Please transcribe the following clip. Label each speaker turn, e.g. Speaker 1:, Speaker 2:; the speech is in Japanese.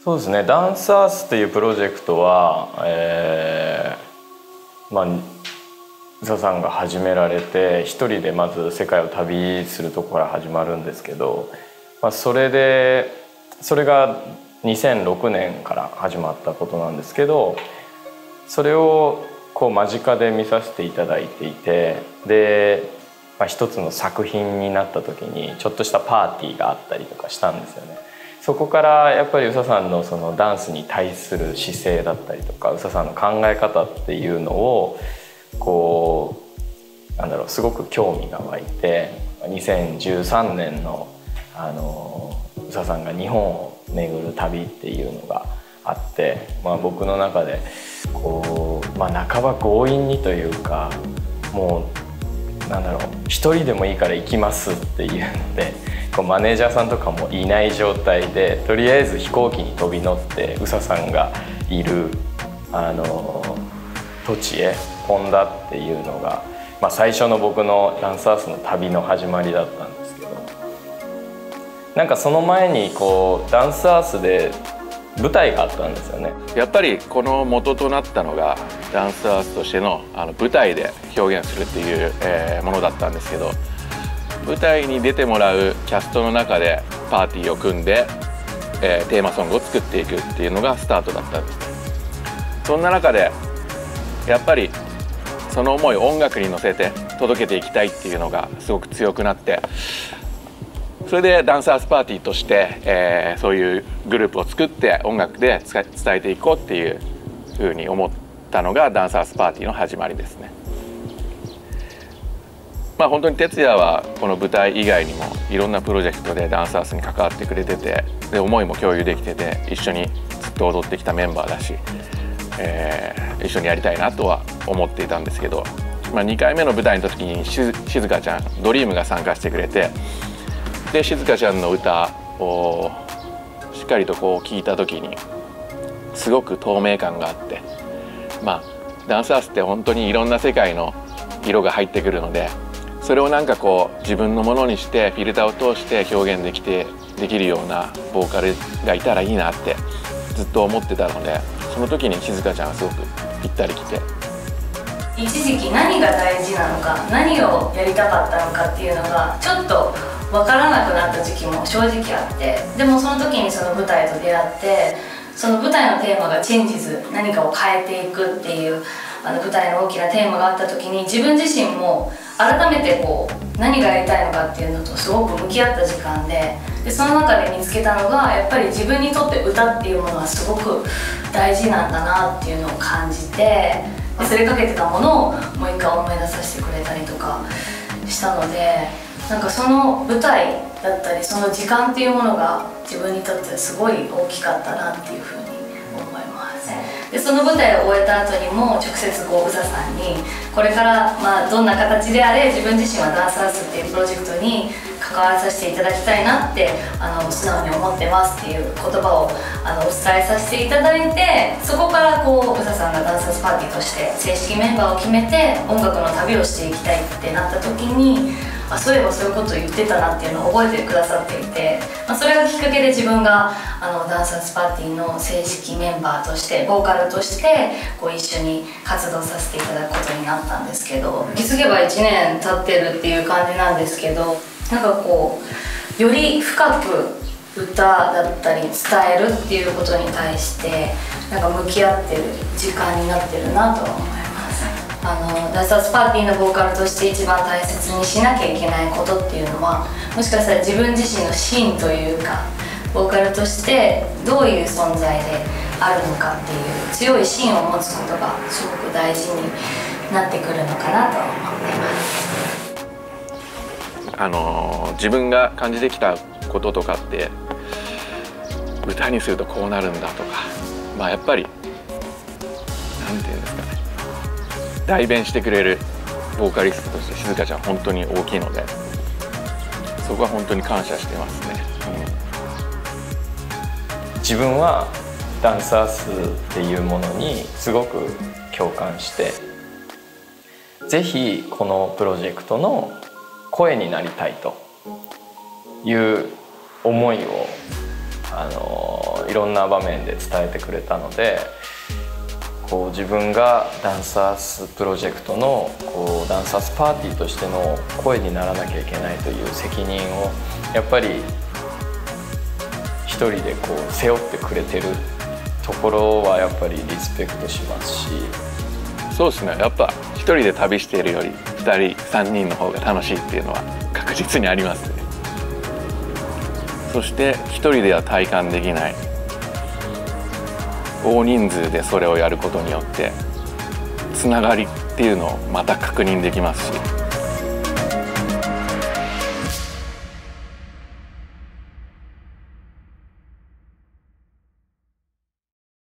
Speaker 1: そうですね、ダンサースっていうプロジェクトは、宇佐さんが始められて一人でまず世界を旅するところから始まるんですけど、それが2006年から始まったことなんですけど、それをこう間近で見させていただいていて、で、一つの作品になった時にちょっとしたパーティーがあったりとかしたんですよね。そこからやっぱり宇佐さんのそのダンスに対する姿勢だったりとか、宇佐さんの考え方っていうのをこうすごく興味が湧いて、2013年の宇佐さんが日本を巡る旅っていうのがあって、僕の中でこう、半ば強引にというか、もう一人でもいいから行きますっていうので、こうマネージャーさんとかもいない状態でとりあえず飛行機に飛び乗って宇佐さんがいる土地へ飛んだっていうのが、最初の僕のダンサースの旅の始まりだったんですけど、なんかその前にこうダンサースで舞台があったんですよね。
Speaker 2: やっぱりこの元となったのがダンサースとしての舞台で表現するっていう、ものだったんですけど、舞台に出てもらうキャストの中でパーティーを組んで、テーマソングを作っていくっていうのがスタートだったんです。そんな中でやっぱりその思いを音楽に乗せて届けていきたいっていうのがすごく強くなって、それでダンサーズパーティーとして、そういうグループを作って音楽で伝えていこうっていうふうに思ったのがダンサーズパーティーの始まりですね。本当に哲也はこの舞台以外にもいろんなプロジェクトでダンサーズに関わってくれてて、で思いも共有できてて、一緒にずっと踊ってきたメンバーだし、一緒にやりたいなとは思っていたんですけど、2回目の舞台の時に静香ちゃん、ドリームが参加してくれて、で静香ちゃんの歌をしっかりとこう聴いた時にすごく透明感があって、ダンサースって本当にいろんな世界の色が入ってくるので、それをなんかこう自分のものにしてフィルターを通して表現できるようなボーカルがいたらいいなってずっと思ってたので、その時に静香ちゃんがすごくぴったりきて、
Speaker 3: 一時期何が大事なのか、何をやりたかったのかっていうのがちょっと分からなくなった時期も正直あって、でもその時にその舞台と出会って、その舞台のテーマがチェンジズ、何かを変えていくっていう舞台の大きなテーマがあった時に、自分自身も改めてこう何がやりたいのかっていうのとすごく向き合った時間で、その中で見つけたのが、やっぱり自分にとって歌っていうものはすごく大事なんだなっていうのを感じて、忘れかけてたものをもう一回思い出させてくれたりとかしたので、なんかその舞台だったりその時間っていうものが自分にとってすごい大きかったなっていうふうに思います。でその舞台を終えた後にも直接こう宇佐さんに、これからどんな形であれ自分自身はダンサーズっていうプロジェクトに関わらさせていただきたいなって素直に思ってますっていう言葉をお伝えさせていただいて、そこからこう宇佐さんがダンサーズパーティーとして正式メンバーを決めて音楽の旅をしていきたいってなった時に、そういえばそういうことを言ってたなっていうのを覚えてくださっていて、それがきっかけで自分がダンサーズパーティーの正式メンバーとしてボーカルとしてこう一緒に活動させていただくことになったんですけど、気づけば1年経ってるっていう感じなんですけど、なんかこうより深く歌だったり伝えるっていうことに対してなんか向き合ってる時間になってるなとは思います。ダンサーズパーティーのボーカルとして一番大切にしなきゃいけないことっていうのは、もしかしたら自分自身の芯というか、ボーカルとしてどういう存在であるのかっていう強い芯を持つことがすごく大事になってくるのかなと思っています。
Speaker 2: 自分が感じてきたこととかって歌にするとこうなるんだとか、やっぱりなんていうんですかね、代弁してくれるボーカリストとして静香ちゃん本当に大きいので、そこは本当に感謝してますね。
Speaker 1: 自分はダンサースっていうものにすごく共感して、ぜひこのプロジェクトの声になりたいという思いをいろんな場面で伝えてくれたので、こう自分がダンサースプロジェクトのこうダンサースパーティーとしての声にならなきゃいけないという責任をやっぱり一人でこう背負ってくれてるところはやっぱりリスペクトしますし。
Speaker 2: そうですね、やっぱ一人で旅しているより2人3人の方が楽しいっていうのは確実にありますね。そして一人では体感できない大人数でそれをやることによってつながりっていうのをまた確認できますし。